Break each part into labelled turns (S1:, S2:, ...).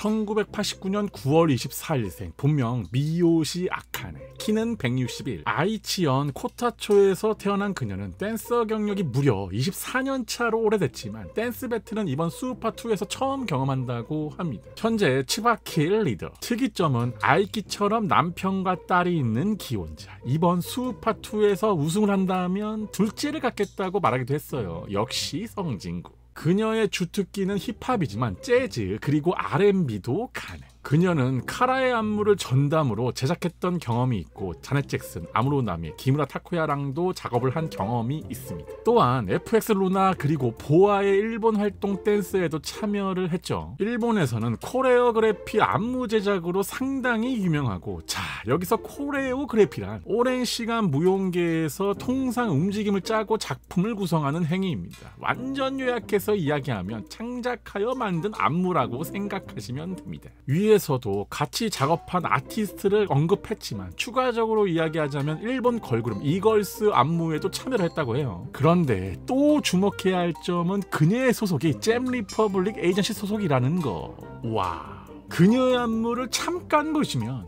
S1: 1989년 9월 24일생, 본명 미요시 아카네, 키는 161, 아이치현 코타초에서 태어난 그녀는 댄서 경력이 무려 24년 차로 오래됐지만 댄스 배틀은 이번 수우파2에서 처음 경험한다고 합니다. 현재 츠바키 1리더, 특이점은 아이키처럼 남편과 딸이 있는 기혼자. 이번 수우파2에서 우승을 한다면 둘째를 갖겠다고 말하기도 했어요. 역시 성진구. 그녀의 주특기는 힙합이지만 재즈 그리고 R&B도 가능. 그녀는 카라의 안무를 전담으로 제작했던 경험이 있고 자넷 잭슨, 아무로 나미, 기무라 타쿠야랑도 작업을 한 경험이 있습니다. 또한 FX 루나 그리고 보아의 일본 활동 댄스에도 참여를 했죠. 일본에서는 코레오그래피 안무 제작으로 상당히 유명하고, 자, 여기서 코레오그래피란 오랜 시간 무용계에서 통상 움직임을 짜고 작품을 구성하는 행위입니다. 완전 요약해서 이야기하면 창작하여 만든 안무라고 생각하시면 됩니다. 위에서도 같이 작업한 아티스트를 언급했지만 추가적으로 이야기하자면 일본 걸그룹 이걸스 안무에도 참여를 했다고 해요. 그런데 또 주목해야 할 점은 그녀의 소속이 잼 리퍼블릭 에이전시 소속이라는 거. 와, 그녀의 안무를 잠깐 보시면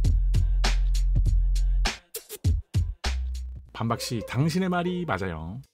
S1: 반박씨, 당신의 말이 맞아요.